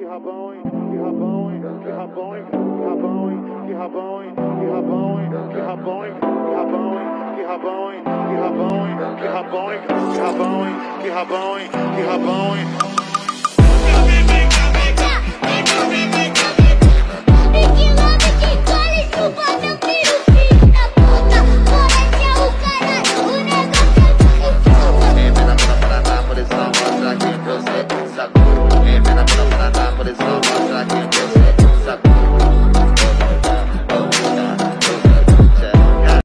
rabão, hein? Que rabão, hein? Que rabão, hein? Que rabão, hein? Que rabão, hein? Que rabão, hein? Que rabão, hein? Que rabão, hein? Que rabão, hein? Que rabão, hein? Que rabão, hein? Que rabão, hein? Que rabão, hein? Que rabão, hein?